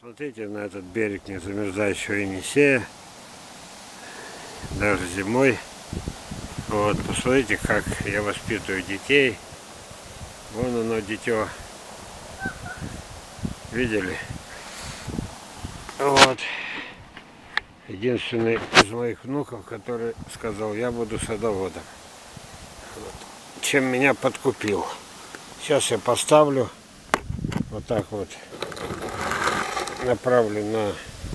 Посмотрите на этот берег незамерзающего Енисея, даже зимой. Вот, посмотрите, как я воспитываю детей. Вон оно, дитё. Видели? Вот. Единственный из моих внуков, который сказал, я буду садоводом. Вот. Чем меня подкупил. Сейчас я поставлю вот так вот. Направлю на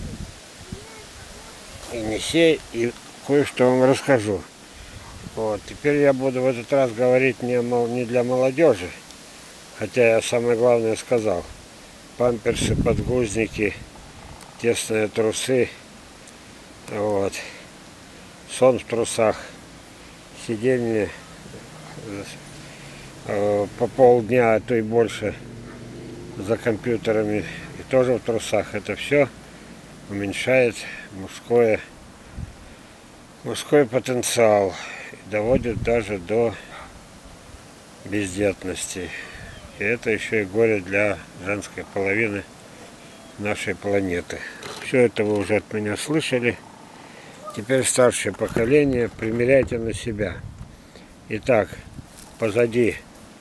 Енисей и кое-что вам расскажу. Вот. Теперь я буду в этот раз говорить не для молодежи, хотя я самое главное сказал. Памперсы, подгузники, тесные трусы, вот. Сон в трусах, сидение по полдня, а то и больше за компьютерами и тоже в трусах. Это все уменьшает мужской потенциал и доводит даже до бездетности. И это еще и горе для женской половины нашей планеты. Все это вы уже от меня слышали. Теперь старшее поколение, примеряйте на себя. Итак, позади.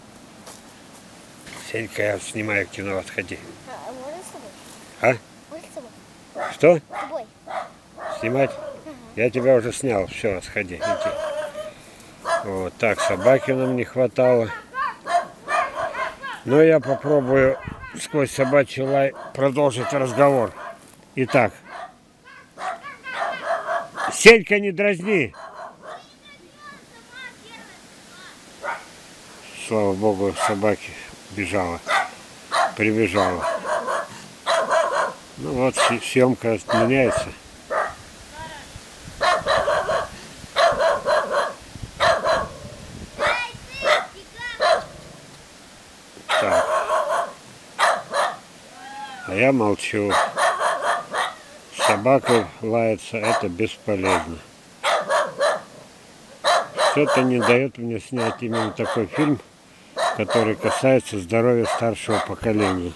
Сенька, я снимаю кино, отходи. Можно с тобой? А? Можно с тобой? Что? С тобой. Снимать? Я тебя уже снял. Все, сходи, иди. Вот так, собаки нам не хватало. Но я попробую сквозь собачий лай продолжить разговор. Итак. Сенька, не дразни! Слава богу, собаки прибежала. Ну вот, съемка меняется. Так. А я молчу. Собака лается, это бесполезно. Что-то не дает мне снять именно такой фильм, который касается здоровья старшего поколения.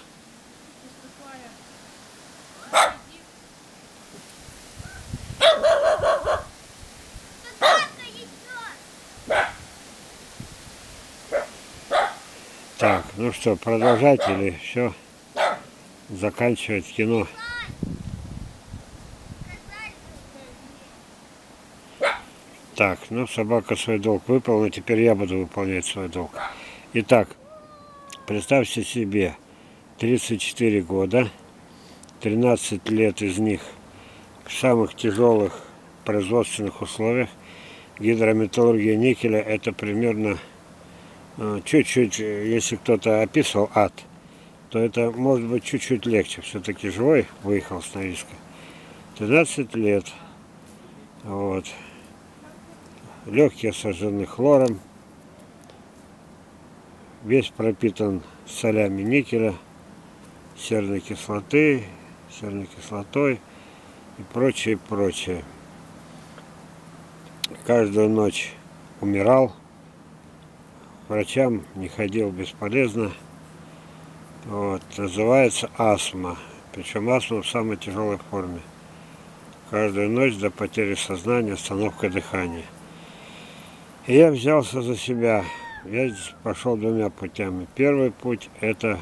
Так, ну что, продолжать или все? Заканчивать кино? Так, ну собака свой долг выполнила, теперь я буду выполнять свой долг. Итак, представьте себе, 34 года, 13 лет из них в самых тяжелых производственных условиях. Гидрометаллургия никеля — это примерно чуть-чуть, если кто-то описывал ад, то это может быть чуть-чуть легче. Все-таки живой выехал с Норильска. 13 лет. Вот. Легкие сожжены хлором. Весь пропитан солями никеля, серной кислотой и прочее, прочее. Каждую ночь умирал. Врачам не ходил, бесполезно. Вот. Называется астма. Причем астма в самой тяжелой форме. Каждую ночь до потери сознания, остановка дыхания. И я взялся за себя. Я здесь пошел двумя путями. Первый путь — это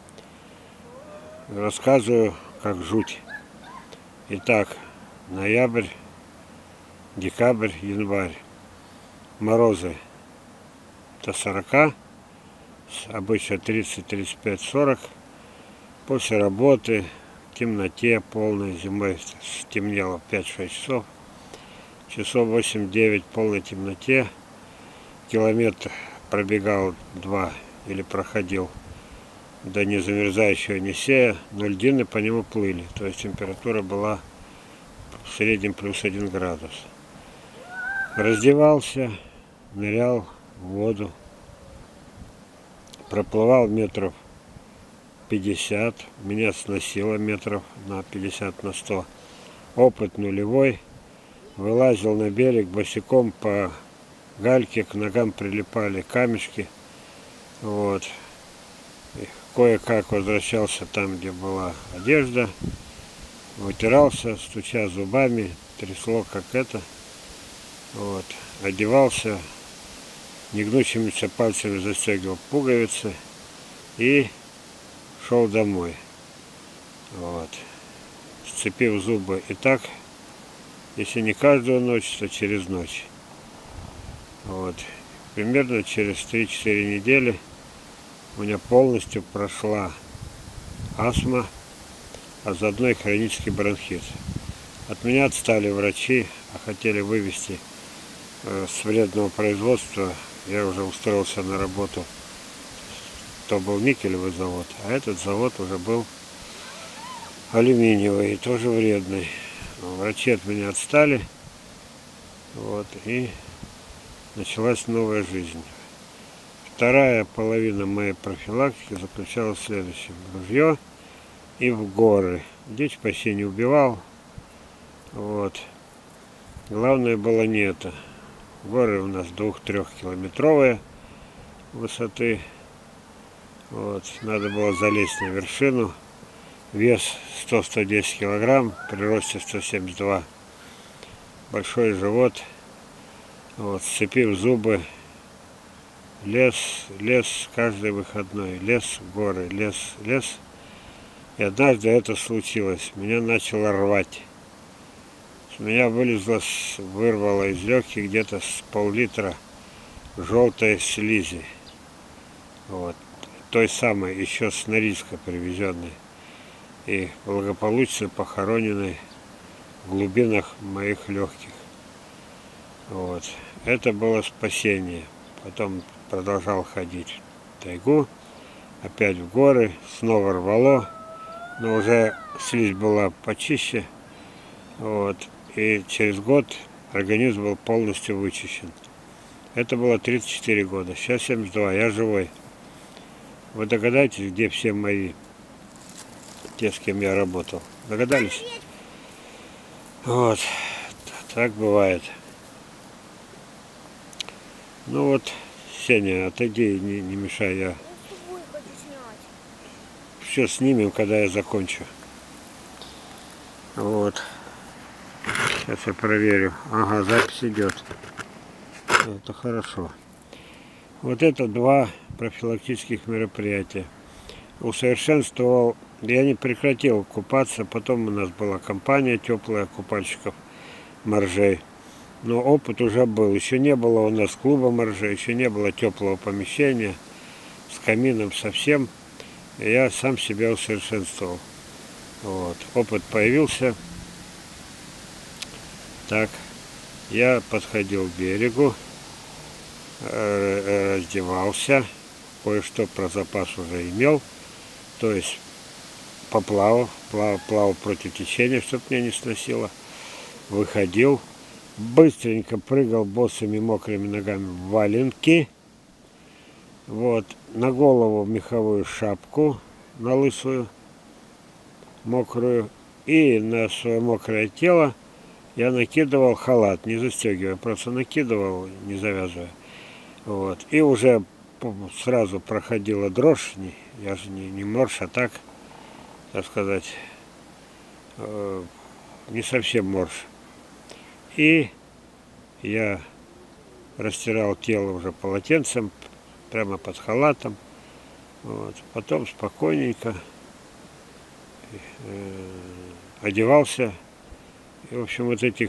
рассказываю как жуть. Итак, ноябрь, декабрь, январь. Морозы до 40, обычно 30, 35, 40. После работы, в темноте полной, зимой стемнело 5-6 часов. Часов 8-9 в полной темноте. Километр пробегал 2 или проходил до незамерзающего Енисея, но льдины по нему плыли. То есть температура была в среднем +1 градус. Раздевался, нырял в воду, проплывал метров 50, меня сносило метров на 50 на 100. Опыт нулевой. Вылазил на берег босиком по гальке, к ногам прилипали камешки. Вот. Кое-как возвращался там, где была одежда. вытирался, стуча зубами, трясло как это. Вот. Одевался, негнущимися пальцами застегивал пуговицы и шел домой. Вот. Сцепив зубы. И так, если не каждую ночь, то через ночь. Вот. Примерно через 3-4 недели у меня полностью прошла астма, а заодно и хронический бронхит. От меня отстали врачи, а хотели вывести с вредного производства. Я уже устроился на работу. То был никелевый завод, а этот завод уже был алюминиевый и тоже вредный. Врачи от меня отстали. Вот, и началась новая жизнь. Вторая половина моей профилактики заключалась в следующем. Ружье и в горы. Дичь почти не убивал. Вот. Главное было не это. Горы у нас 2-3 километровые высоты. Вот. Надо было залезть на вершину. Вес 100-110 килограмм, при росте 172. Большой живот. Вот. Сцепив зубы. Лес каждый выходной. Лес, горы, лес. И однажды это случилось. Меня начало рвать. С меня вырвало из легких где-то с пол-литра желтой слизи. Вот. Той самой, еще с Норильска привезенной. И благополучно похороненной в глубинах моих легких. Вот. Это было спасение. Потом продолжал ходить в тайгу, опять в горы, снова рвало, но уже слизь была почище. Вот. И через год организм был полностью вычищен. Это было 34 года, сейчас 72, я живой. Вы догадаетесь, где все мои, те, с кем я работал? Догадались? Вот, так бывает. Ну вот, Сеня, отойди, не мешай, я все снимем, когда я закончу. Вот. Сейчас я проверю. Ага, запись идет. Это хорошо. Вот это 2 профилактических мероприятия. Усовершенствовал. Я не прекратил купаться. Потом у нас была компания теплая купальщиков моржей. Но опыт уже был. Еще не было у нас клуба моржей, еще не было теплого помещения с камином совсем. Я сам себя усовершенствовал. Вот. Опыт появился. Так, я подходил к берегу, раздевался, кое-что про запас уже имел, то есть плавал против течения, чтобы меня не сносило, выходил, быстренько прыгал босыми мокрыми ногами в валенки, вот, на голову меховую шапку, на лысую, мокрую, и на свое мокрое тело я накидывал халат, не застегивая, просто накидывал, не завязывая. Вот. И уже сразу проходила дрожь, я же не морж, а так сказать, не совсем морж. И я растирал тело уже полотенцем, прямо под халатом. Вот. Потом спокойненько одевался. И, в общем, вот этих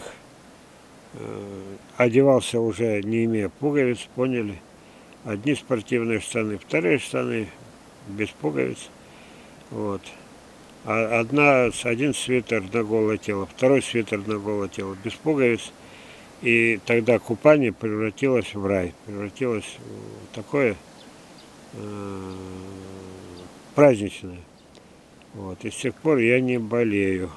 одевался уже не имея пуговиц, поняли? Одни спортивные штаны, вторые штаны без пуговиц. Вот. А один свитер на голое тело, второй свитер на голое тело, без пуговиц. И тогда купание превратилось в рай, превратилось в такое праздничное. Вот. И с тех пор я не болею.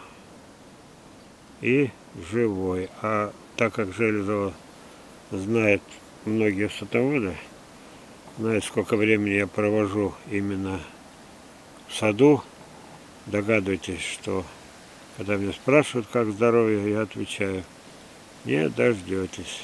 И живой. А так как Железова знает многие садоводы, знает, сколько времени я провожу именно в саду, догадывайтесь, что когда меня спрашивают, как здоровье, я отвечаю: не дождетесь.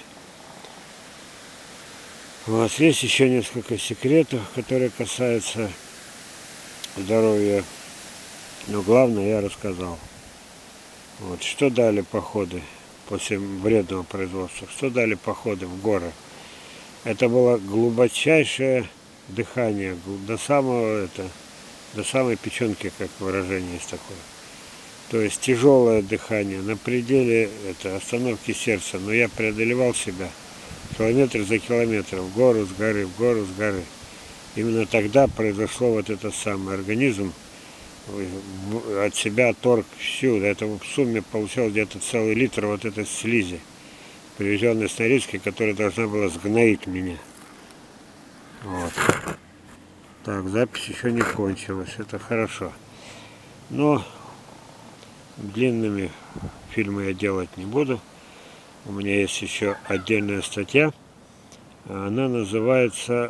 У вас есть еще несколько секретов, которые касаются здоровья, но главное я рассказал. Вот. Что дали походы после вредного производства? Что дали походы в горы? Это было глубочайшее дыхание до самого до самой печенки, как выражение есть такое. То есть тяжелое дыхание на пределе остановки сердца. Но я преодолевал себя километр за километром, в гору с горы, в гору с горы. Именно тогда произошло вот это самое. Организм от себя торг всю. Это в сумме получалось где-то целый литр вот этой слизи, привезенной с Норильска, которая должна была сгноить меня. Вот. Так, запись еще не кончилась. Это хорошо. Но длинными фильмы я делать не буду. У меня есть еще отдельная статья. Она называется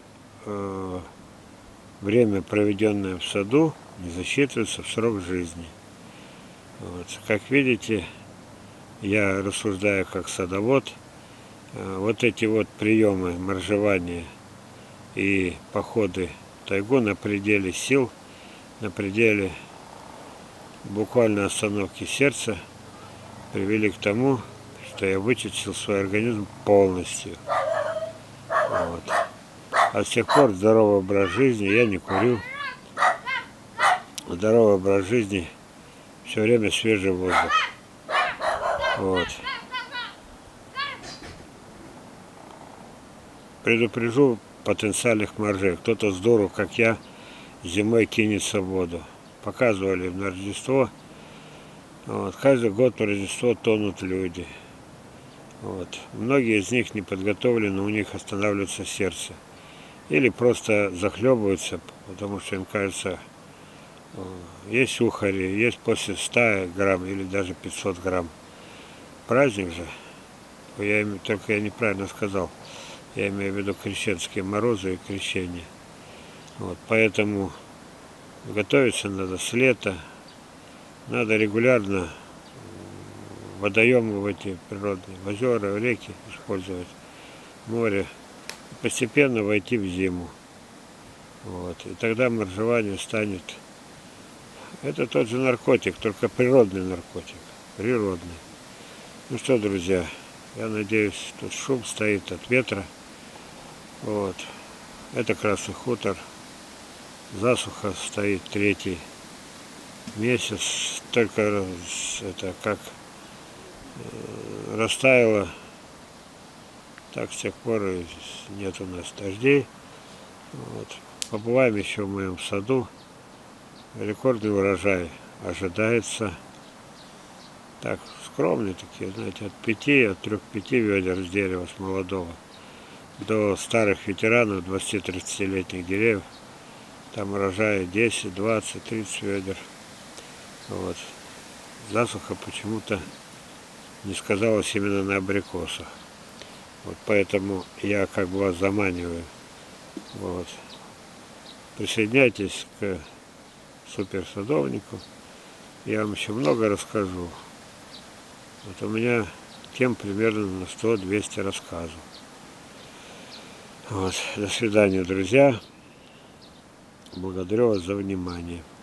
«Время, проведенное в саду, не засчитывается в срок жизни». Вот. Как видите, я рассуждаю как садовод. Вот эти вот приемы моржевания и походы в тайгу на пределе сил, на пределе буквально остановки сердца привели к тому, что я вычистил свой организм полностью. Вот. А с тех пор здоровый образ жизни, я не курю. Здоровый образ жизни, все время свежий воздух. Вот. Предупрежу потенциальных моржей. Кто-то с дуру, как я, зимой кинется в воду. Показывали на Рождество. Вот. Каждый год на Рождество тонут люди. Вот. Многие из них не подготовлены, у них останавливается сердце. Или просто захлебываются, потому что им кажется, есть сухари, есть после 100 грамм или даже 500 грамм. Праздник же, только я неправильно сказал, я имею в виду крещенские морозы и крещение. Вот. Поэтому готовиться надо с лета, надо регулярно водоемы в эти природные, в озера, в реки использовать, море, постепенно войти в зиму. Вот. И тогда моржевание станет... Это тот же наркотик, только природный наркотик. Природный. Ну что, друзья, я надеюсь, тут шум стоит от ветра. Вот. Это Красный Хутор. Засуха стоит 3-й месяц. Только это как растаяло, так с тех пор и нет у нас дождей. Вот. Побываем еще в моем саду. Рекордный урожай ожидается. Так, скромные такие, знаете, от 3-5 ведер с дерева, с молодого, до старых ветеранов, 20-30-летних деревьев. Там урожай 10, 20, 30 ведер. Вот. Засуха почему-то не сказалась именно на абрикосах. Вот поэтому я как бы вас заманиваю. Вот. Присоединяйтесь к суперсадовнику. Я вам еще много расскажу. Вот у меня тем примерно на 100-200 рассказов. Вот. До свидания, друзья. Благодарю вас за внимание.